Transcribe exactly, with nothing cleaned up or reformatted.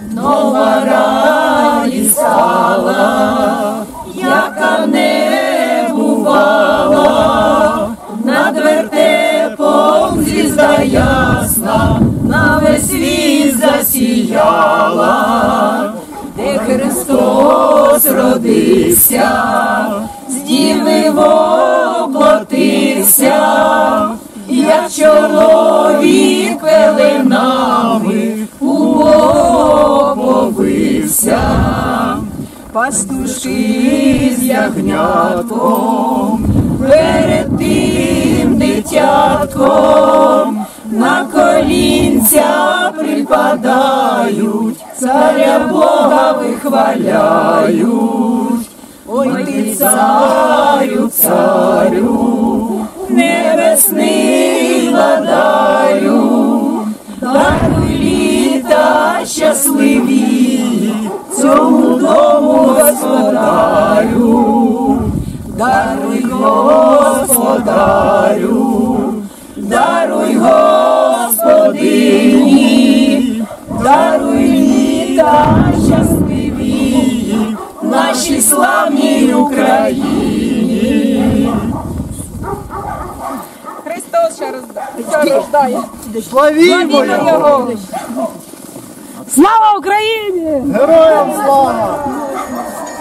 нова радість стала, яка не бувала, над вертепом звізда ясна, на весь світ засіяла, де Христос родився, з діви воплотився, як чоловік пеленами уповився. Пастушки з ягнятком перед тим дитятком на колінця припадають, царя Бога вихваляють. Ой ти, царю, царю, небесний владарю, даруй літа щасливі цьому дому господарю. Даруй, господарю, даруй, господині, даруй літа щасливі нашій славній Україні. Христос ще рождає. Славімо Його! Слава Україні! Героям слава!